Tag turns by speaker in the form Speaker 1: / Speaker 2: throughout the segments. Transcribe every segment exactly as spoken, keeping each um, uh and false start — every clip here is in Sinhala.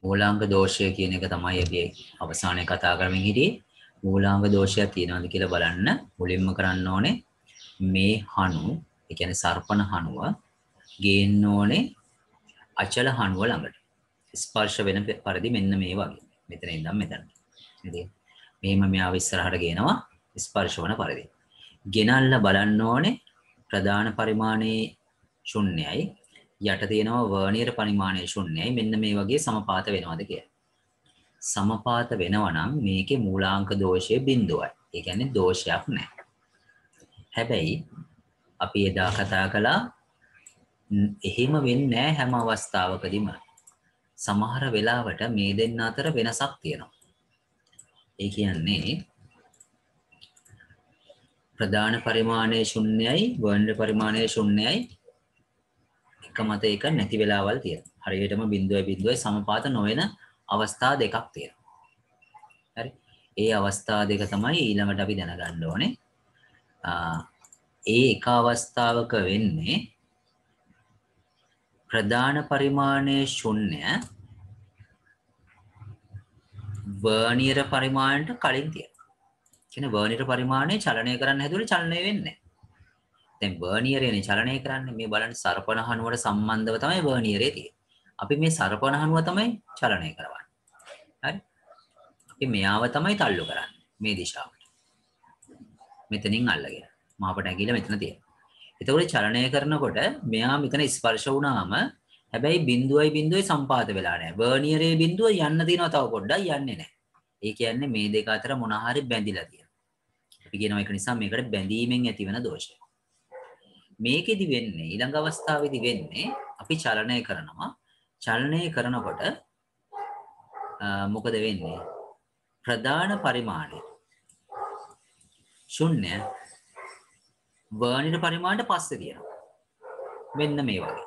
Speaker 1: මූලාංග දෝෂය කියන එක තමයි අපි අවසානයේ කතා කරමින් හිටියේ. මූලාංග දෝෂයක් තියෙනවද කියලා බලන්න මුලින්ම කරන්න ඕනේ මේ හණු, ඒ කියන්නේ සර්පණ හණුව ගේන්න ඕනේ අචල හණුව ළඟට. ස්පර්ශ වෙන පරිදි මෙන්න මේ වගේ. මෙතන ඉඳන් මෙතන. ඉතින් මෙහෙම මෙයාව ඉස්සරහට ගේනවා ස්පර්ශ වන පරිදි. ගෙනල්ලා බලන්න ඕනේ ප්‍රධාන පරිමාණයේ ශුන්‍යයි යට තියෙනවා වර්නියර් පරිමාණයේ ශුන්‍යයි මෙන්න මේ වගේ සමපාත වෙනවද කියලා. සමපාත වෙනවා නම් මේකේ මූලාංක දෝෂය බිඳුවයි. ඒ කියන්නේ දෝෂයක් නැහැ. හැබැයි අපි එදා කතා කළා එහෙම වෙන්නේ නැහැ හැම අවස්ථාවකදීම. සමහර වෙලාවට මේ දෙන්න අතර වෙනසක් තියෙනවා. ඒ කියන්නේ ප්‍රධාන පරිමාණයේ ශුන්‍යයි වර්ණ්‍ය පරිමාණයේ ශුන්‍යයි එක මත එක නැති වෙලාවල් තියෙනවා. හරියටම බිඳුවයි බිඳුවයි සමපාත නොවන අවස්ථා දෙකක් තියෙනවා. හරි. ඒ අවස්ථා දෙක තමයි ඊළඟට අපි දැනගන්න ඕනේ. ඒ එක අවස්ථාවක වෙන්නේ ප්‍රධාන පරිමාණයේ ශුන්‍ය වර්නියර පරිමාණයට කලින් තියෙනවා. කියන්නේ වර්නියර පරිමාණය චලනය කරන්න හැදුවල චලනය වෙන්නේ නැහැ. දැන් වර්නියරේනේ චලනය කරන්නේ මේ බලන්න සර්පණ හණුවට සම්බන්ධව තමයි වර්නියරේ තියෙන්නේ. අපි මේ සර්පණ හණුව තමයි චලනය කරවන්නේ. හරි? අපි මෙයාව තමයි තල්ලු කරන්නේ මේ දිශාවට. මෙතනින් අල්ලගෙන. මාපට ඇඟිල්ල මෙතන තියෙනවා. එතකොට චලනය කරනකොට මෙයා මෙතන ස්පර්ශ වුණාම හැබැයි බිඳුවයි බිඳුවයි සම්පාත වෙලා නැහැ. වර්නියරේ බිඳුව යන්න තියෙනවා තව පොඩ්ඩක් යන්නේ නැහැ. ඒ කියන්නේ මේ දෙක අතර මොන හරි බැඳිලා තියෙනවා. අපි කියනවා ඒක නිසා මේකට බැඳීමෙන් ඇතිවන දෝෂය. මේකෙදි වෙන්නේ ඊළඟ අවස්ථාවේදී වෙන්නේ අපි චලනය කරනවා. චලනය කරනකොට මොකද වෙන්නේ? ප්‍රධාන පරිමාණය ශුන්‍ය වර්ණින පරිමාණයට පස්සේ තියෙනවා. මෙන්න මේ වගේ.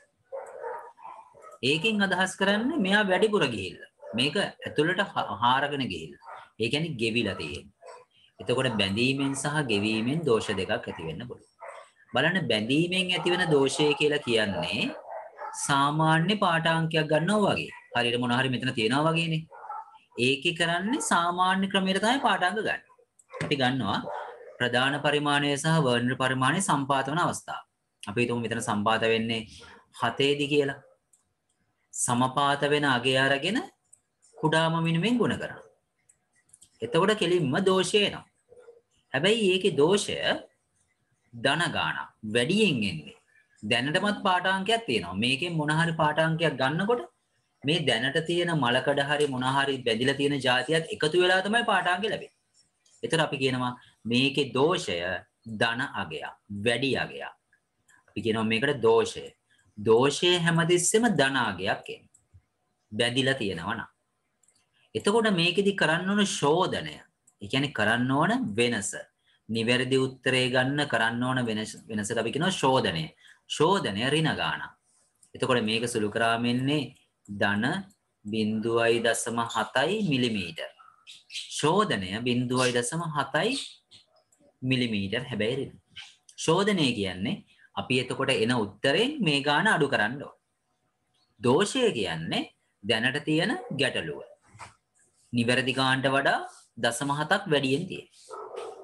Speaker 1: ඒකෙන් අදහස් කරන්නේ මෙයා වැඩිපුර ගිහිල්ලා. මේක ඇතුළට හාරගෙන ගිහිල්ලා. ඒ කියන්නේ ගෙවිලා තියෙන්නේ. එතකොට බැඳීමෙන් සහ ගෙවීමෙන් දෝෂ දෙකක් ඇති වෙන්න පුළුවන්. බලන්න බැඳීමෙන් ඇතිවන දෝෂය කියලා කියන්නේ සාමාන්‍ය පාඨාංකයක් ගන්නවා වගේ. හරියට මොන හරි මෙතන තියෙනවා වගේනේ. ඒකේ කරන්නේ සාමාන්‍ය ක්‍රමයට තමයි පාඨාංක ගන්න. අපි ගන්නවා ප්‍රධාන පරිමාණය සහ වර්ණ්‍ය පරිමාණය සම්පාත වන අවස්ථාව. අපි හිතමු මෙතන සම්පාත වෙන්නේ හතේ දී කියලා. සමපාත වෙන අගය අරගෙන කුඩාම මිනිමෙන් ගුණ කරනවා. එතකොට කෙලින්ම දෝෂය එනවා. හැබැයි ඒකේ දෝෂය ධන ගාණක් වැඩියෙන් එන්නේ. දැනටමත් පාඨාංකයක් තියෙනවා. මේකෙන් මොන හරි පාඨාංකයක් ගන්නකොට මේ දැනට තියෙන මලකඩ හරි මොන හරි බැඳිලා තියෙන જાතියත් එකතු වෙලා තමයි පාඨාංක ලැබෙන්නේ. ඒතර අපි කියනවා මේකේ දෝෂය ධන අගයක්, වැඩි අගයක්. අපි කියනවා මේකට දෝෂය. දෝෂය හැමතිස්සෙම ධන අගයක් එන්නේ. බැඳිලා තියෙනවා නම්. එතකොට මේකෙදි කරන්න ඕන ශෝධනය. ඒ කියන්නේ කරන්න ඕන වෙනස. නිවැරදි උත්තරේ ගන්න කරන්න ඕන වෙනස වෙනසට අපි කියනවා ශෝධනය. ශෝධනය ඍණ ගාණ. එතකොට මේක සුළු කරාම එන්නේ ධන බිංදුවයි දශම හතයි මිලිමීටර්. ශෝධනය බිංදුවයි දශම හතයි මිලිමීටර් හැබැයි ඍණ. ශෝධනය කියන්නේ අපි එතකොට එන උත්තරෙන් මේ ගාණ අඩු කරන්න ඕන. දෝෂය කියන්නේ දැනට තියෙන ගැටලුව. නිවැරදි ගාණට වඩා දශම හතක් වැඩියෙන් තියෙනවා.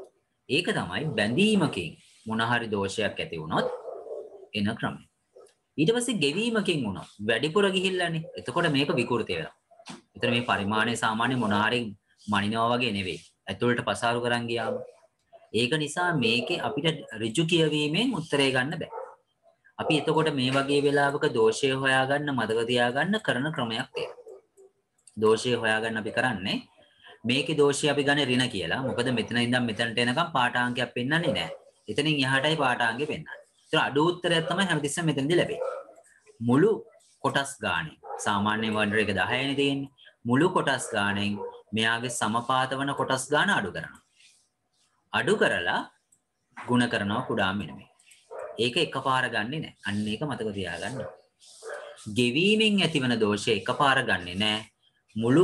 Speaker 1: ඒක තමයි බැඳීමකින් මොන හරි දෝෂයක් ඇති වුණොත් එන ක්‍රමය. ඊට පස්සේ ගෙවීමකින් වුණොත් වැඩිපුර ගිහිල්ලානේ. එතකොට මේක විකෘති වෙනවා. එතන මේ පරිමාණය සාමාන්‍ය මොන හරි මනිනවා වගේ නෙවෙයි. ඇතුළට පසාරු කරන් ගියාම. ඒක නිසා මේකේ අපිට ඍජු කියවීමෙන් උත්තරේ ගන්න බෑ. අපි එතකොට මේ වගේ වෙලාවක දෝෂය හොයාගන්න මතක තියාගන්න කරන ක්‍රමයක් තියෙනවා. දෝෂය හොයාගන්න අපි කරන්නේ මේකේ දෝෂය අපි ගන්නේ ඍණ කියලා. මොකද මෙතන ඉඳන් මෙතනට එනකම් පාඨාංකයක් පෙන්වන්නේ නැහැ. එතනින් එහාටයි පාඨාංකෙ පෙන්වන්නේ. ඒතර අඩු උත්තරයක් තමයි හැමතිස්සෙම මෙතනදී ලැබෙන්නේ. මුළු කොටස් ගානේ සාමාන්‍ය වර්ණර එක දහයනේ තියෙන්නේ. මුළු කොටස් ගානෙන් මෙයාගේ සමපාත වන කොටස් ගාන අඩු කරනවා. අඩු කරලා ಗುಣ කරනවා කුඩා මිනිමේ. ඒක එකපාර ගන්නෙ නැහැ. අන්න ඒක මතක තියාගන්න. ගෙවීමෙන් ඇතිවන දෝෂය එකපාර ගන්නෙ නැහැ. මුළු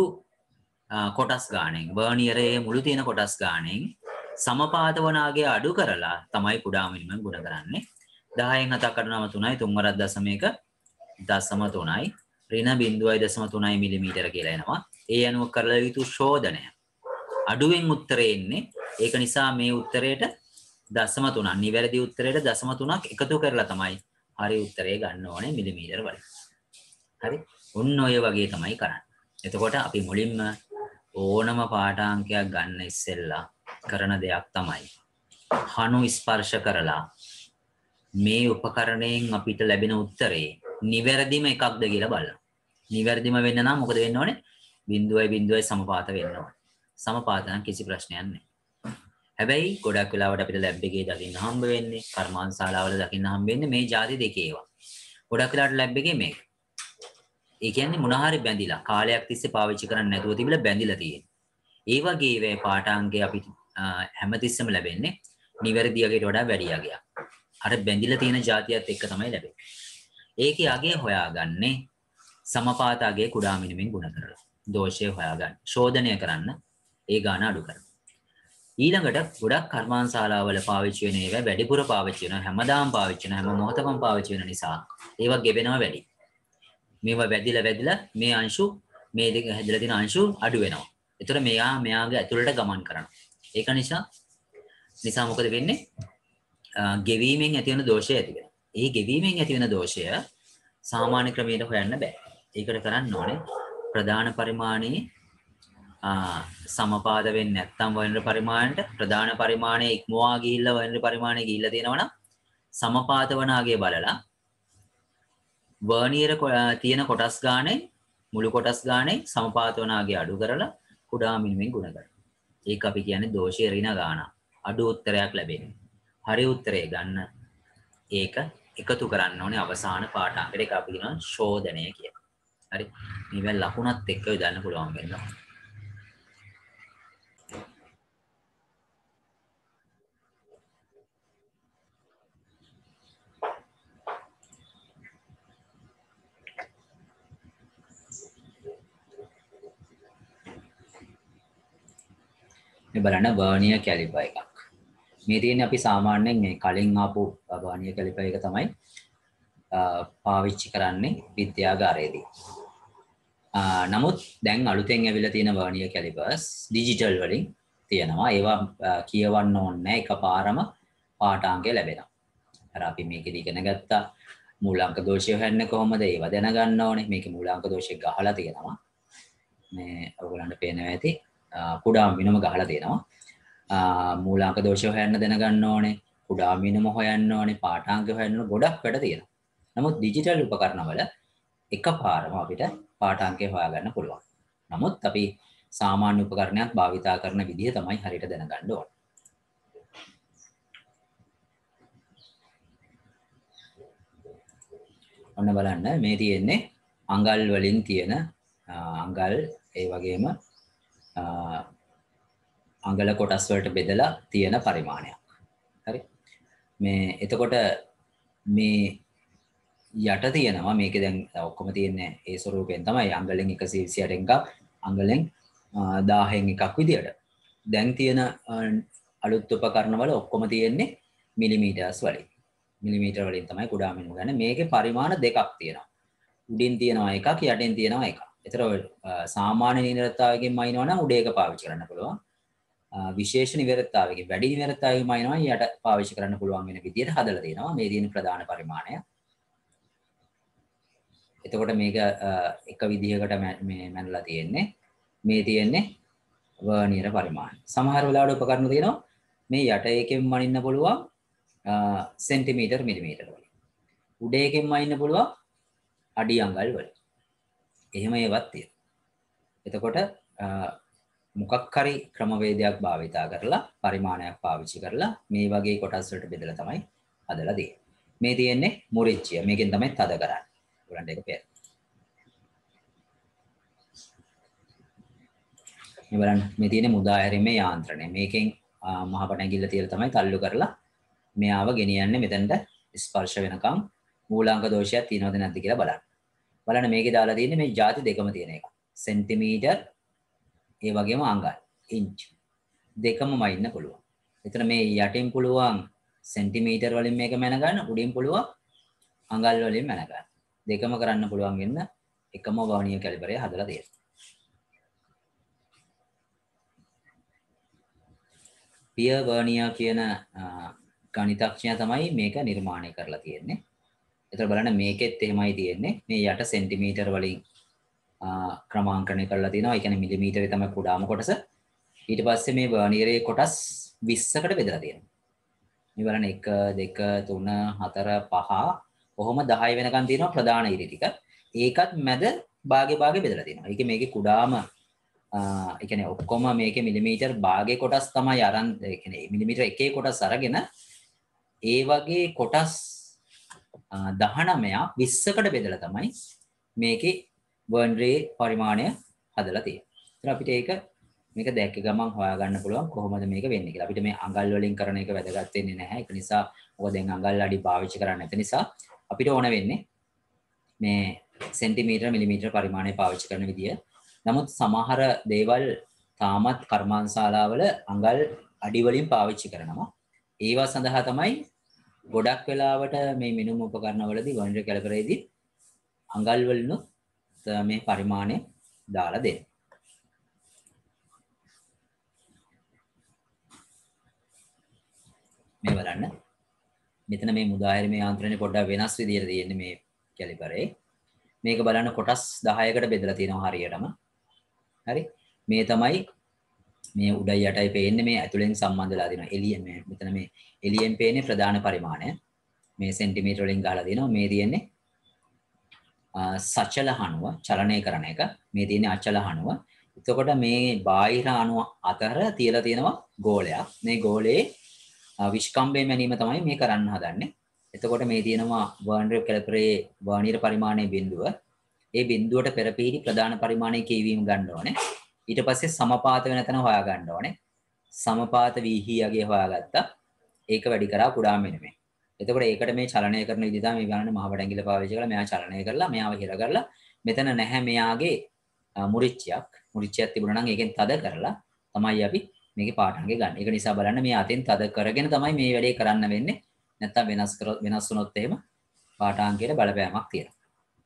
Speaker 1: කොටස් ගානෙන් වර්නියරේ මුළු තියෙන කොටස් ගානෙන් සමපාත වනාගේ අඩු කරලා තමයි කුඩා මිනිමෙන් ගුණ කරන්නේ. දහයෙන් හතක් අඩු නම තුනයි තුන් වරක් දශම එක දශම තුනයි ඍණ බිංදුවයි දශම තුනයි මිලිමීටර කියලා එනවා. ඒ අනුව කරලා යුතු ශෝධනය. අඩුවෙන් උත්තරේ එන්නේ. ඒක නිසා මේ උත්තරේට දශම තුනක් නිවැරදි උත්තරේට දශම තුනක් එකතු කරලා තමයි හරි උත්තරේ ගන්න ඕනේ මිලිමීටර වලින්. හරි. ඔන්න ඔය වගේ තමයි කරන්නේ. එතකොට අපි මුලින්ම ඕනම පාඨාංකයක් ගන්න ඉස්සෙල්ලා කරන දෙයක් තමයි හනු ස්පර්ශ කරලා මේ උපකරණයෙන් අපිට ලැබෙන උත්තරේ නිවැරදිම එකක්ද කියලා බලන්න. නිවැරදිම වෙන්න නම් මොකද වෙන්න ඕනේ? බිංදුවයි බිංදුවයි සමපාත වෙන්න ඕනේ. සමපාත නම් කිසි ප්‍රශ්නයක් නැහැ. හැබැයි ගොඩක් වෙලාවට අපිට ලැබ් එකේ දකින්න හම්බ වෙන්නේ, කර්මාන්ත ශාලාවල දකින්න හම්බ වෙන්නේ මේ ಜಾති දෙකේ ඒවා. ගොඩක් වෙලාවට ලැබ් එකේ මේක. ඒ කියන්නේ මොන හරි බැඳිලා කාලයක් තිස්සේ පාවිච්චි කරන්නේ නැතුව තිබිලා බැඳිලා තියෙන්නේ. ඒ වගේ වේ පාඨාංගය අපිට හැමතිස්සෙම ලැබෙන්නේ නිවැරදි යගයට වඩා වැඩි යගයක්. අර බැඳිලා තියෙන જાතියත් එක්ක තමයි ලැබෙන්නේ. ඒකේ අගය හොයාගන්නේ සමපාත අගය කුඩා මිනිමෙන් ගුණ කරලා. දෝෂය හොයාගන්න. ශෝධනය කරන්න ඒ ගාන අඩු කරන්න. ඊළඟට ගොඩක් කර්මාන්ත ශාලාවල පාවිච්චි වෙන ඒවා වැඩිපුර පාවිච්චි වෙනවා. හැමදාම පාවිච්චි වෙනවා. හැම මොහොතකම පාවිච්චි වෙන නිසා ඒවා ගෙවෙනවා වැඩි. මේවා වැදිලා වැදිලා මේ අංශු මේ දෙක හැදලා තියෙන අංශු අඩු වෙනවා. ඒතර මෙයා මෙයාගේ ඇතුළට ගමන් කරනවා. ඒක නිසා නිසා මොකද වෙන්නේ? ගෙවීමෙන් ඇති වෙන දෝෂය ඇති වෙනවා. ඒ ගෙවීමෙන් ඇති වෙන දෝෂය සාමාන්‍ය ක්‍රමයට හොයන්න බෑ. ඒකට කරන්න ඕනේ ප්‍රධාන පරිමාණයේ සමපාද වෙන්නේ නැත්නම් වර්ණ පරිමාණයට ප්‍රධාන පරිමාණය ඉක්මවා ගිහිල්ලා වර්ණ පරිමාණය ගිහිල්ලා තියෙනවා නම් සමපාත වනාගේ බලලා වර්නියර තියෙන කොටස් ගානේ මුළු කොටස් ගානේ සමපාත වනාගේ අඩු කරලා කුඩා මිනිමෙන් ගුණ කරනවා. ඒක අපි කියන්නේ දෝෂයේ ඍණ ගාන. අඩු උත්තරයක් ලැබෙන්නේ. හරි උත්තරේ ගන්න ඒක එකතු කරන්න ඕනේ අවසාන පාඨාංගයට. ඒක අපි කියනවා ශෝධනය කියලා. හරි. මේවා ලකුණත් එක්ක යොදන්න පුළුවන් වෙනවා. මේ බලන්න වර්නියර් කැලිපර් එකක්. මේ තියෙන්නේ අපි සාමාන්‍යයෙන් මේ කලින් ආපු වර්නියර් කැලිපර් එක තමයි පාවිච්චි කරන්නේ විද්‍යාගාරයේදී. නමුත් දැන් අලුතෙන් ඇවිල්ලා තියෙන වර්නියර් කැලිපර්ස් ඩිජිටල් වලින් තියෙනවා. ඒවා කියවන්න ඕනේ නැහැ. එකපාරම පාඨාංගය ලැබෙනවා. අර අපි මේකෙදි ඉගෙන ගත්තා මූලාංක දෝෂය හොයන්නේ කොහොමද? ඒවා දැනගන්න ඕනේ. මේකේ මූලාංක දෝෂය ගහලා තියෙනවා. මේ ඔයගොල්ලන්ට පේනවා ඇති. කුඩා මිනුම ගහලා තියෙනවා. මූලාංක දෝෂය හොයන්න දැනගන්න ඕනේ. කුඩා මිනුම හොයන්න ඕනේ. පාඨාංග හොයන්න ගොඩක් වැඩ තියෙනවා. නමුත් ඩිජිටල් උපකරණවල එකපාරම අපිට පාඨාංගය හොයාගන්න පුළුවන්. නමුත් අපි සාමාන්‍ය උපකරණයක් භාවිතා කරන විදිහ තමයි හරියට දැනගන්න ඕනේ. ඔන්න බලන්න මේ තියෙන්නේ අඟල් වලින් තියෙන අඟල් ඒ වගේම අඟල කොටස් වලට බෙදලා තියෙන පරිමාණයක්. හරි. මේ එතකොට මේ යට තියෙනවා මේකේ දැන් ඔක්කොම තියෙන්නේ ඒ ස්වරූපයෙන් තමයි අඟලෙන් එකසිය විසි අට එකක් අඟලෙන් දහයෙන් එකක් විදියට. දැන් තියෙන අලුත් උපකරණ වල ඔක්කොම තියෙන්නේ මිලිමීටර්ස් වලින්. මිලිමීටර වලින් තමයි කුඩා මිනිමු ගන්න. මේකේ පරිමාණ දෙකක් තියෙනවා. උඩින් තියෙනවා එකක් යටින් තියෙනවා එකක්. ඒතර සාමාන්‍ය නිරතාවයකින් මයින්නවා නම් උඩ එක පාවිච්චි කරන්න පුළුවන්. විශේෂ නිරතාවයකින් වැඩි නිරතාවයකින් මයින්නවා යට පාවිච්චි කරන්න පුළුවන් වෙන විදියට හදලා තියෙනවා. මේ තියෙන ප්‍රධාන පරිමාණය. එතකොට මේක එක විදිහකට මේ මැනලා තියෙන්නේ. මේ තියෙන්නේ වර්නියර පරිමාණය. සමහර වෙලාවට උපකරණ තියෙනවා මේ යට එකෙන් මනින්න පුළුවන් සෙන්ටිමීටර් මිලිමීටර වලින්. උඩ එකෙන් මනින්න පුළුවන් අඩි අඟල් වලින්. එහෙම ඒවත් තියෙනවා. එතකොට මොකක් හරි ක්‍රමවේදයක් භාවිතා කරලා පරිමාණයක් පාවිච්චි කරලා මේ වගේ කොටස් වලට බෙදලා තමයි හදලා තියෙන්නේ. මේ තියෙන්නේ මුරිච්චිය. මේකෙන් තමයි තද කරන්නේ. ඔයගලන්ට ඒක පේනවා. මේ බලන්න මේ තියෙන්නේ මුදා හැරීමේ යාන්ත්‍රණය. මේකෙන් මහපට ඇඟිල්ල තියලා තමයි තල්ලු කරලා මෙයාව ගෙනියන්නේ මෙතනට ස්පර්ශ වෙනකම් මූලාංක දෝෂයක් තියෙනවද නැද්ද කියලා බලන්න. බලන්න මේකේ දාලා තියෙන්නේ මේ ಜಾති දෙකම තියෙන එක. සෙන්ටිමීටර් ඒ වගේම අඟල් ඉන්ච් දෙකමම ඉන්න පුළුවන්. එතන මේ යටින් පුළුවන් සෙන්ටිමීටර් වලින් මේක මැන ගන්න, උඩින් පුළුවන් අඟල් වලින් මැන ගන්න. දෙකම කරන්න පුළුවන් වෙන්න එකම වර්නියර් කැලිපරය හදලා තියෙනවා. පියර් වර්නියර් කියන ගණිතඥයා තමයි මේක නිර්මාණය කරලා තියෙන්නේ. ඒතර බලන්න මේකෙත් එහෙමයි තියෙන්නේ. මේ යට සෙන්ටිමීටර වලින් ක්‍රමාංකණය කරලා තියෙනවා. ඒ කියන්නේ මිලිමීටරේ තමයි කුඩාම කොටස. ඊට පස්සේ මේ වර්නියරේ කොටස් විස්සකට බෙදලා තියෙනවා. මේ බලන්න එක දෙක තුන හතර පහ කොහොම දහය වෙනකන් තියෙනවා ප්‍රධාන ඉරි ටික. ඒකත් මැද භාගේ භාගේ බෙදලා තියෙනවා. ඒකේ මේකේ කුඩාම ඒ කියන්නේ ඔක්කොම මේකේ මිලිමීටර් භාගේ කොටස් තමයි අරන් ඒ කියන්නේ මිලිමීටර් එකේ කොටස් අරගෙන ඒ වගේ කොටස් දහනවයක් විස්සකට බෙදලා තමයි මේකේ වර්නියරේ පරිමාණය හදලා තියෙන්නේ. ඒත් අපිට ඒක මේක දැක්ක ගමන් හොයාගන්න පුළුවන් කොහොමද මේක වෙන්නේ කියලා. අපිට මේ අඟල් වලින් කරන එක වැදගත් වෙන්නේ නැහැ. ඒක නිසා මොකද දැන් අඟල් අඩි පාවිච්චි කරන්නේ නැති නිසා අපිට ඕන වෙන්නේ මේ සෙන්ටිමීටර මිලිමීටර පරිමාණය පාවිච්චි කරන විදිය. නමුත් සමහර දේවල් තාමත් කර්මාන්තශාලාවල අඟල් අඩි වලින් පාවිච්චි කරනවා. ඒවා සඳහා තමයි ගොඩක් වෙලාවට මේ මිනුම් උපකරණවලදී වර්නියර් කැලිපරේදී අඟල් වලින් මේ පරිමාණය දාලා දෙන්නේ. මේ බලන්න. මෙතන මේ මුදාහැරීමේ යාන්ත්‍රණය පොඩ්ඩක් වෙනස් විදියට තියෙන්නේ මේ කැලිපරේ. මේක බලන්න කොටස් දහයකට බෙදලා තියෙනවා හරියටම. හරි. මේ තමයි මේ උඩයි යටයි පේන්නේ මේ ඇතුලෙන් සම්බන්ධ වෙලා තියෙනවා. එළියෙන් මේ මෙතන මේ එළියෙන් පේන්නේ ප්‍රධාන පරිමාණය. මේ සෙන්ටිමීටර වලින් ගහලා දෙනවා. මේ තියෙන්නේ සචල හණුව චලනය කරන එක. මේ තියෙන්නේ අචල හණුව. එතකොට මේ බාහිර අණුව අතර තියලා තියෙනවා ගෝලයක්. මේ ගෝලයේ විස්කම්භය මැනීම තමයි මේ කරන්න හදන්නේ. එතකොට මේ තියෙනවා වර්නියර් කැලිපරේ වර්නියර් පරිමාණයේ බිඳුව. ඒ බිඳුවට පෙරපීරි ප්‍රධාන පරිමාණයේ කියවීම ගන්න ඕනේ. ඊට පස්සේ සමපාත වෙන තැන හොයා ගන්න ඕනේ. සමපාත වීහි යගේ හොයාගත්තා. ඒක වැඩි කරා කුඩා මෙනෙමේ. එතකොට ඒකට මේ චලනය කරන විදිහ තමයි මේ බලන්නේ මහ බඩ ඇඟිල්ල පාවිච්චි කරලා මෙයා චලනය කරලා මෙයාව හිර කරලා මෙතන නැහැ මෙයාගේ මුරිච්චියක්. මුරිච්චියක් තිබුණා නම් ඒකෙන් තද කරලා තමයි අපි මේකේ පාඨංගේ ගන්න. ඒක නිසා බලන්න මේ අතෙන් තද කරගෙන තමයි මේ වැඩේ කරන්න වෙන්නේ. නැත්තම් වෙනස් කරොත් වෙනස් වුණොත් එහෙම පාඨාංගයට බලපෑමක් තියෙනවා.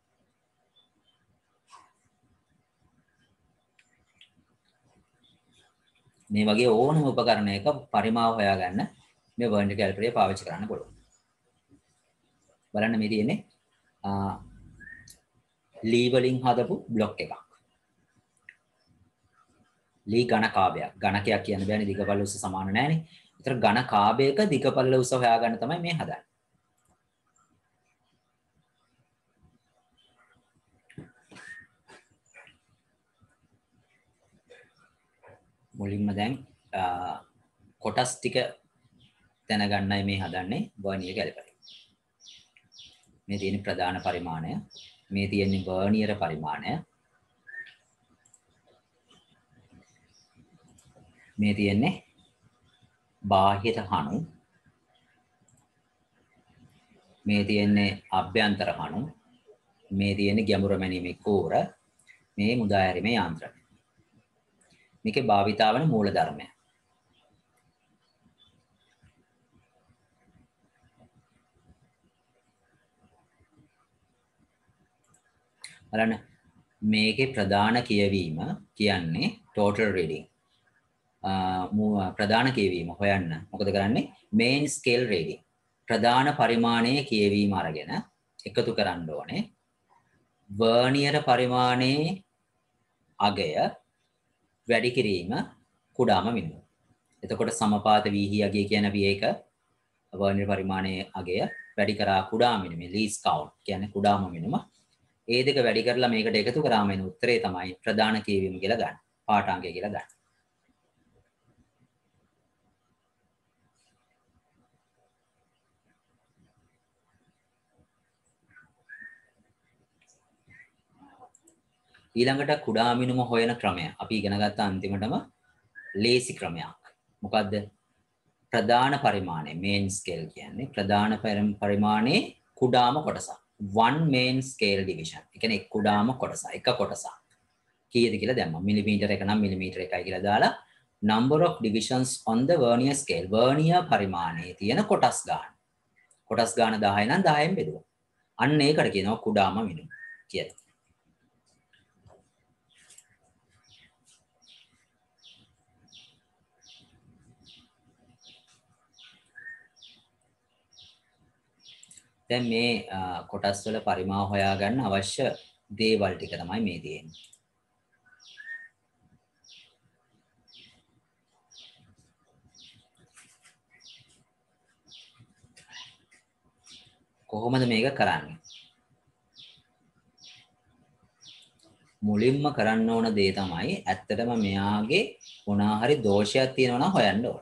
Speaker 1: මේ වගේ ඕනම උපකරණයක පරිමාව හොයාගන්න මේ වර්නියර් කැලිපරේ පාවිච්චි කරන්න පුළුවන්. බලන්න මේ තියෙන්නේ ලී වලින් හදපු බ්ලොක් එකක්. ලී ඝන කාභයක්. ඝනකයක් කියන්න බෑනේ දිගපළල උස සමාන නැහැනේ. ඒතර ඝන කාභයක දිගපළල උස හොයාගන්න තමයි මේ හදන්නේ. මුලින්ම දැන් කොටස් ටික දැනගන්නයි මේ හදන්නේ වර්නියර් කැලිපරේ. මේ තියෙන ප්‍රධාන පරිමාණය, මේ තියෙන්නේ වර්නියර් පරිමාණය, මේ තියෙන්නේ බාහිර හණු, මේ තියෙන්නේ අභ්‍යන්තර හණු, මේ තියෙන්නේ ගැඹුර මැනීමේ කෝර, මේ මුදාහැරීමේ යාන්ත්‍රණය. මේකේ භාවිතා වන මූල ධර්මය. බලන්න මේකේ ප්‍රධාන කියවීම කියන්නේ total reading. ප්‍රධාන කියවීම හොයන්න මොකද කරන්නේ? main scale reading. ප්‍රධාන පරිමාණයේ කියවීම අරගෙන එකතු කරන්න ඕනේ. වර්නියර් පරිමාණයේ අගය වැඩි කිරීම කුඩාම මිනිම. එතකොට සමපාත වීහි අගය කියන අපි ඒක වර්නියර් පරිමාණයේ අගය වැඩි කරා කුඩා මිනිම least count කියන්නේ කුඩාම මිනිම. ඒ දෙක වැඩි කරලා මේකට එකතු කරාම එන උත්තරේ තමයි ප්‍රධාන කියවීම කියලා ගන්න. පාඨාංගය කියලා ගන්න. ඊළඟට කුඩා මිනුම හොයන ක්‍රමය අපි ඉගෙන ගත්ත අන්තිමටම ලේසි ක්‍රමයක්. මොකද්ද? ප්‍රධාන පරිමාණය main scale කියන්නේ ප්‍රධාන පරිමාණයේ කුඩාම කොටස. one main scale division. ඒ කියන්නේ කුඩාම කොටස, එක කොටසක්. කීයද කියලා දැම්මා. මිලිමීටර එක නම් මිලිමීටර එකයි කියලා දාලා number of divisions on the vernier scale. vernier පරිමාණයේ තියෙන කොටස් ගන්න. කොටස් ගන්න දහය නම් දහයෙන් බෙදුවා. අන්න ඒකට කියනවා කුඩාම මිනුම කියලා. දැන් මේ කොටස් වල පරිමාව හොයාගන්න අවශ්‍ය දේවල් ටික තමයි මේ තියෙන්නේ. කොහොමද මේක කරන්නේ? මුලින්ම කරන්න ඕන දේ තමයි ඇත්තටම මෙයාගේ මොනවා හරි දෝෂයක් තියෙනවා නම් හොයන්න ඕන.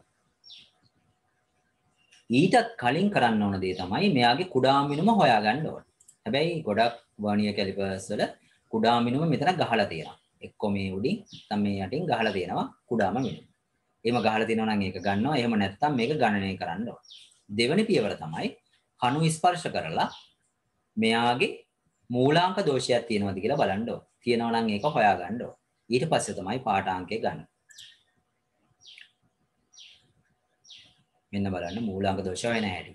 Speaker 1: ඊටත් කලින් කරන්න ඕන දේ තමයි මෙයාගේ කුඩා මිනුම හොයාගන්න ඕන. හැබැයි ගොඩක් වර්නියර් කැලිපර්ස් වල කුඩා මිනුම මෙතන ගහලා තියෙනවා. එක්ක මේ උඩින් නැත්නම් මේ යටින් ගහලා තියෙනවා කුඩාම මිනුම. එහෙම ගහලා තියෙනවා නම් ඒක ගන්නවා. එහෙම නැත්නම් මේක ගණනය කරන්න ඕන. දෙවෙනි පියවර තමයි කණු ස්පර්ශ කරලා මෙයාගේ මූලාංක දෝෂයක් තියෙනවද කියලා බලන්න ඕන. තියෙනවා නම් ඒක හොයාගන්න ඕන. ඊට පස්සේ තමයි පාඨාංකය ගන්න. මෙන්න බලන්න මූලාංක දෝෂ වෙන හැටි.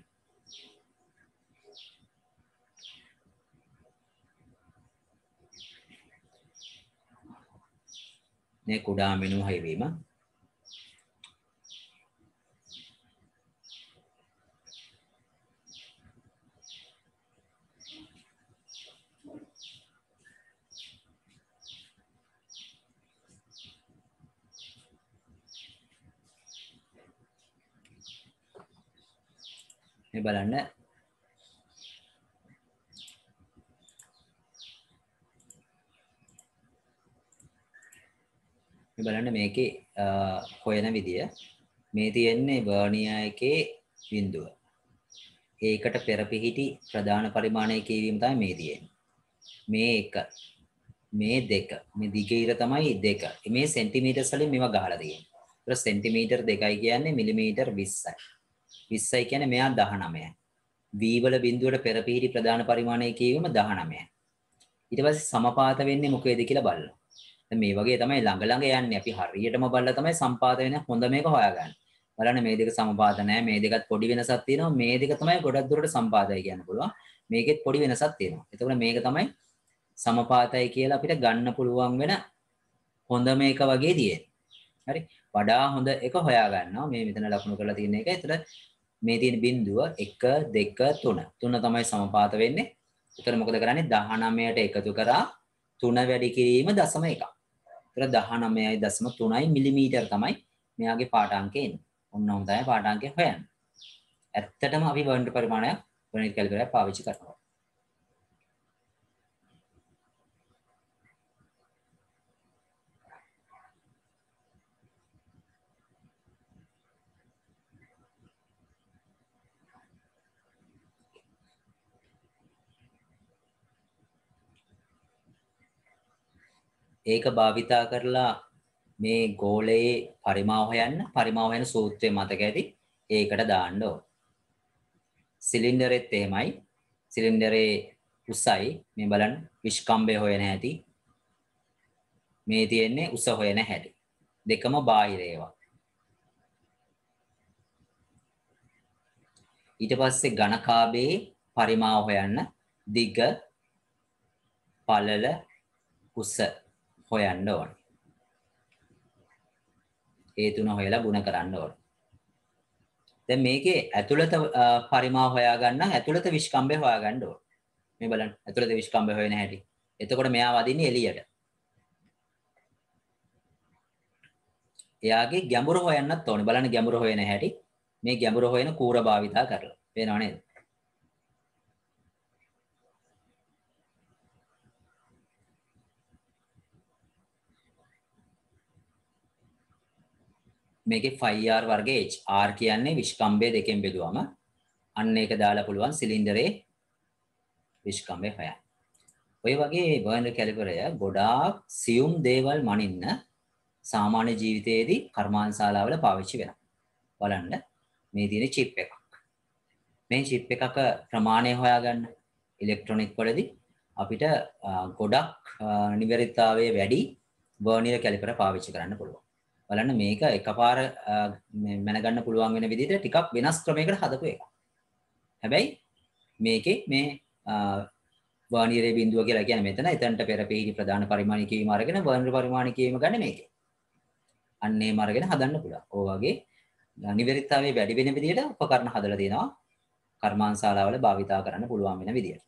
Speaker 1: මේ කුඩා මිනුම හැවීම මේ බලන්න මේ බලන්න මේකේ හොයන විදිය මේ තියෙන්නේ වර්නියර් එකේ බිඳුව. ඒකට පෙරපිහිටි ප්‍රධාන පරිමාණයේ කියවීම තමයි මේ තියෙන්නේ. මේ එක මේ දෙක මේ දිගීර තමයි දෙක. මේ සෙන්ටිමීටර් වලින් මේවා ගහලා තියෙන්නේ. ඒතර සෙන්ටිමීටර් දෙකයි කියන්නේ මිලිමීටර් විස්සයි. විස්සයි කියන්නේ මෙයා දහනවයයි. v වල බිඳුවට පෙරපිහිටි ප්‍රධාන පරිමාණයේ කියවීම දහනවයයි. ඊට පස්සේ සමපාත වෙන්නේ මොකේද කියලා බලනවා. දැන් මේ වගේ තමයි ළඟ ළඟ යන්නේ. අපි හරියටම බලලා තමයි සම්පාත වෙන හොඳ මේක හොයාගන්නේ. බලන්න මේ දෙක සමපාත නැහැ. මේ දෙකත් පොඩි වෙනසක් තියෙනවා. මේ දෙක තමයි ගොඩක් දුරට සම්පාතයි කියන්න පුළුවන්. මේකෙත් පොඩි වෙනසක් තියෙනවා. එතකොට මේක තමයි සමපාතයි කියලා අපිට ගන්න පුළුවන් වෙන හොඳ මේක වගේ තියෙන්නේ. හරි. වඩා හොඳ එක හොයා ගන්නවා. මේ මෙතන ලකුණු කරලා තියෙන එක. ඒතර මේ තියෙන බිඳුව එක දෙක තුන. තුන තමයි සමපාත වෙන්නේ. ඒතර මොකද කරන්නේ? දහනවයට එකතු කරා තුන වැඩි කිරීම දශම එකක්. ඒතර දහනවයයි දශම තුනයි මිලිමීටර තමයි මෙයාගේ පාඨාංකය එන්නේ. ඔන්න ඔහොම තමයි පාඨාංකය හොයන්නේ. ඇත්තටම අපි වර්නියර් පරිමාණයක් වර්නියර් කැලිපරයක් පාවිච්චි කරනවා. ඒක භාවිතා කරලා මේ ගෝලයේ පරිමාව හොයන්න පරිමාව හොයන සූත්‍රය මතක ඇති ඒකට දාන්න ඕන. සිලින්ඩරෙත් එහෙමයි. සිලින්ඩරේ උසයි මේ බලන්න විස්කම්බය හොයන හැටි. මේ තියෙන්නේ උස හොයන හැටි. දෙකම බාහිර ඒවා. ඊට පස්සේ ඝනකාභයේ පරිමාව හොයන්න දිග පළල උස හොයන්න ඕන. ඒ තුන හොයලා ගුණ කරන්න ඕන. දැන් මේකේ ඇතුළත පරිමාව හොයාගන්න ඇතුළත විස්කම්බය හොයාගන්න ඕන. මේ බලන්න ඇතුළත විස්කම්බය හොයන හැටි. එතකොට මෙයා වදින්නේ එළියට. එයාගේ ගැඹුර හොයන්නත් ඕනේ. බලන්න ගැඹුර හොයන හැටි. මේ ගැඹුර හොයන කූර භාවිතා කරලා. පේනව නේද? මේකේ ෆයිව් ආර් වර්ගයේ H R කියන්නේ විස්කම්බය දෙකෙන් බෙදුවම අන්න ඒක දාලා පුළුවන් සිලින්ඩරේ විස්කම්බය හොයන්න. ඔය වගේ වර්නියර් කැලිපරය ගොඩාක් සියුම් දේවල් මනින්න සාමාන්‍ය ජීවිතයේදී කර්මාන්තශාලාවල පාවිච්චි වෙනවා. බලන්න මේ තියෙන චිප් එකක්. මේ චිප් එකක ප්‍රමාණය හොයාගන්න ඉලෙක්ට්‍රොනික වලදී අපිට ගොඩක් නිවැරදිතාවයේ වැඩි වර්නියර් කැලිපර පාවිච්චි කරන්න පුළුවන්. බලන්න මේක එකපාර මැනගන්න පුළුවන් වෙන විදිහට ටිකක් වෙනස් ක්‍රමයකට හදපු එකක්. හැබැයි මේකේ මේ වර්නියරේ බිඳුව කියලා කියන්නේ මෙතන එතනට පෙර පිහිටි ප්‍රධාන පරිමාණික කීම අරගෙන වර්නියර් පරිමාණික කීම ගන්න මේකේ. අන්න ඒම අරගෙන හදන්න පුළුවන්. ඕ වගේ නිවැරදිතාවයේ වැඩි වෙන විදිහට උපකරණ හදලා තියෙනවා කර්මාන්තශාලාවල භාවිතා කරන්න පුළුවන් වෙන විදියට.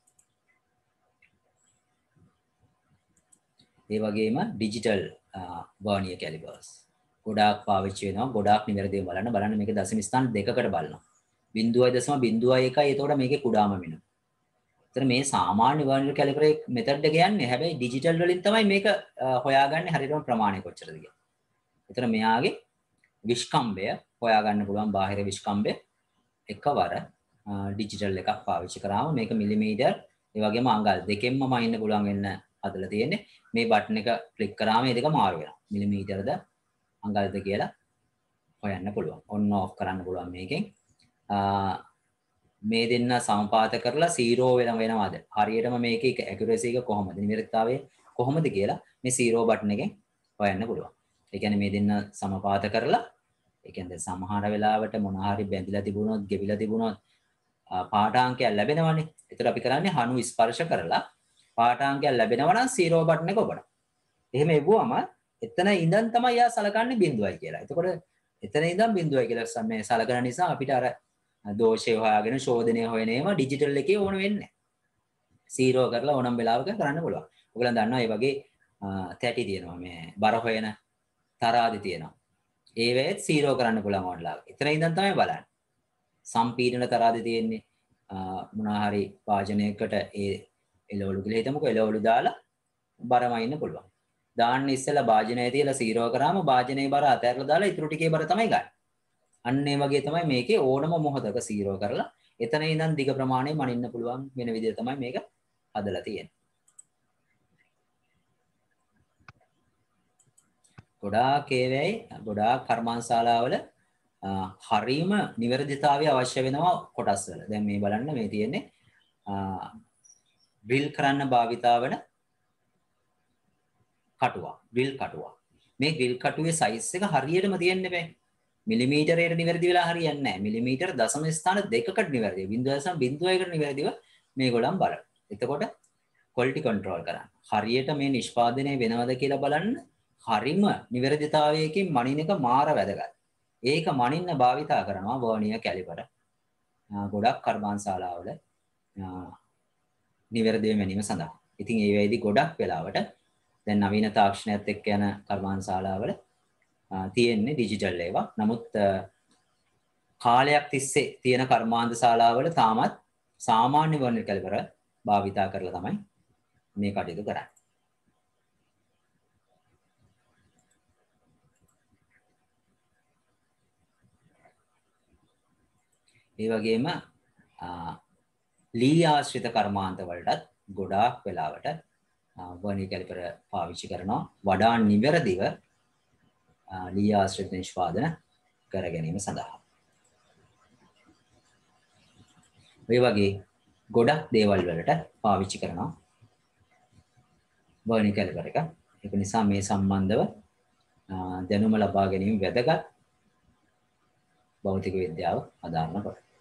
Speaker 1: ඒ වගේම ඩිජිටල් වර්නියර් කැලිපර්ස් ගොඩාක් පාවිච්චි වෙනවා. ගොඩාක් නිවැරදිව බලන්න බලන්න මේක දශම ස්ථාන දෙකකට බලනවා. බිංදුවයි දශම බිංදුවයි එකයි එතකොට මේකේ කුඩාම වෙනවා. එතන මේ සාමාන්‍ය වර්නියර් කැලිපරේ මෙතඩ් එක යන්නේ. හැබැයි ඩිජිටල් වලින් තමයි මේක හොයාගන්නේ හරියටම ප්‍රමාණය කොච්චරද කියලා. එතන මෙයාගේ විස්කම්බය හොයාගන්න පුළුවන් බාහිර විස්කම්බය එකවර ඩිජිටල් එකක් පාවිච්චි කරාම මේක මිලිමීටර් ඒ වගේම අඟල් දෙකෙන්ම මයින්න පුළුවන් වෙන්න හදලා තියෙන්නේ. මේ බටන් එක ක්ලික් කරාම මේ දෙක මාරු වෙනවා. මිලිමීටර්ද අඟල්ද කියලා හොයන්න පුළුවන්. ඔන් ඕෆ් කරන්න පුළුවන් මේකෙන්. මේ දෙන්න සමපාත කරලා zero වෙන වෙනවද? හරියටම මේකේ accuracy එක කොහොමද? නිවැරදිතාවය කොහොමද කියලා මේ zero බටන් එකෙන් හොයන්න පුළුවන්. ඒ කියන්නේ මේ දෙන්න සමපාත කරලා ඒ කියන්නේ සමහර වෙලාවට මොන හරි බැඳිලා තිබුණොත්, ගෙවිලා තිබුණොත් පාඨාංකයක් ලැබෙනවනේ. ඒතර අපි කරන්නේ හනු ස්පර්ශ කරලා පාඨාංකයක් ලැබෙනවා නම් zero බටන් එක ඔබන. එහෙම එවුවම එතන ඉඳන් තමයි යා සලකන්නේ බිංදුවයි කියලා. එතකොට එතන ඉඳන් බිංදුවයි කියලා මේ සලකන නිසා අපිට අර දෝෂය හොයාගෙන ශෝධනය හොයන ඒවා ඩිජිටල් එකේ ඕන වෙන්නේ නැහැ. zero කරලා ඕනම වෙලාවක කරන්න පුළුවන්. ඔයගොල්ලන් දන්නවා මේ වගේ තැටි තියෙනවා මේ බර හොයන තරාදි තියෙනවා. ඒ වෙලෙත් zero කරන්න පුළුවන් ඔයාලා. එතන ඉඳන් තමයි බලන්නේ. සම්පීඩන තරාදි තියෙන්නේ මොනවා හරි වාජනයකට ඒ එළවලු කියලා හිතමුකෝ එළවලු දාලා බරම ඉන්න පුළුවන්. දාන්න ඉස්සෙල්ලා වාජනය තියලා zero කරාම වාජනයේ බර අතහැරලා දාලා ඊටු ටිකේ බර තමයි ගන්න. අන්න ඒ වගේ තමයි මේකේ ඕනම මොහොතක zero කරලා එතන ඉඳන් දිග ප්‍රමාණය මනින්න පුළුවන් වෙන විදිහ තමයි මේක හදලා තියෙන්නේ. ගොඩාක් ඒවැයි ගොඩාක් කර්මාන්තශාලාවල හරීම නිවැරදිතාවය අවශ්‍ය වෙනවා කොටස් වල. දැන් මේ බලන්න මේ තියෙන්නේ ඩ්‍රිල් කරන්න භාවිතා වන කටුවක්. ඩ්‍රිල් කටුවක්. මේ ඩ්‍රිල් කටුවේ සයිස් එක හරියටම තියෙන්න බෑ. මිලිමීටරයට නිවැරදි වෙලා හරියන්නේ නැහැ. මිලිමීටර දශම ස්ථාන දෙකකට නිවැරදිව බිංදුව දශම බිංදුව එකකට නිවැරදිව මේගොල්ලන් බලන්න. එතකොට ක්වොලිටි කන්ට්‍රෝල් කරන්න. හරියට මේ නිෂ්පාදනය වෙනවද කියලා බලන්න හරිම නිවැරදිතාවයකින් මනින එක මාර වැදගත්. ඒක මනින්න භාවිතා කරනවා වර්නියර් කැලිපර. ගොඩක් කර්මාන්තශාලාවල නිවැරදිව මැනීම සඳහා. ඉතින් ඒ වෙයිදී ගොඩක් වෙලාවට දැන් නවීන තාක්ෂණයත් එක්ක යන කර්මාන්තශාලාවල තියෙන්නේ ඩිජිටල් ඒවා. නමුත් කාලයක් තිස්සේ තියෙන කර්මාන්තශාලාවල තාමත් සාමාන්‍ය වර්නියර් කැලිපර භාවිතා කරලා තමයි මේ කටයුතු කරන්නේ. ඒ වගේම ලී ආශ්‍රිත කර්මාන්ත වලටත් ගොඩාක් වෙලාවට වර්නියර් කැලිපර පාවිච්චි කරනවා වඩා නිවැරදිව ලී ආශ්‍රිත නිෂ්පාදන කර ගැනීම සඳහා. මේ වගේ ගොඩක් දේවල් වලට පාවිච්චි කරනවා වර්නියර් කැලිපර එක. ඒක නිසා මේ සම්බන්ධව දැනුම ලබා ගැනීම වැදගත් භෞතික විද්‍යාව අදාළන කොට.